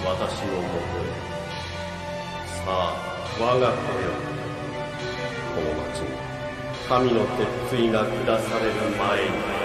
私のもとへ。さあ、我が子よ。この町に神の鉄槌が下される前に。